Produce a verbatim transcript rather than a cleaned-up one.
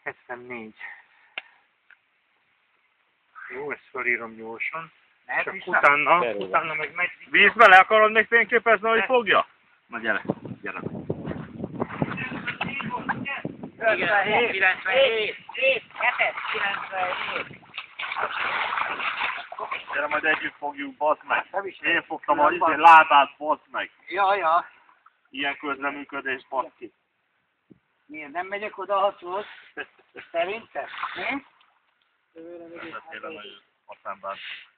hetvennégy. Jó, ezt felírom gyorsan. Lehet Csak vissza? utána, Persze. utána meg megy. Vízbe le akarod még fényképezni, hogy fogja? Na gyere, gyere. kilencvenhét, kilencvenhét, hetes, kilencvenhét. Gyere, majd együtt fogjuk, bazd meg. Nem is Én fogtam a izé lábát, bazd meg. Ja, ja. Ilyen közleműködés, bazd ki. Miért nem megyek oda, ha szólsz? Szerintem? Mi? Ez tényleg nagyon szakember.